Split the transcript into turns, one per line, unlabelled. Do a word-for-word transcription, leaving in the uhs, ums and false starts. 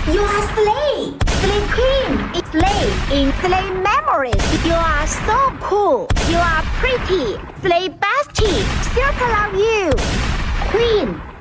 You are Slay! Slay Queen! Slay in Slay memories! You are so cool! You are pretty! Slay bestie! Circle love you! Queen!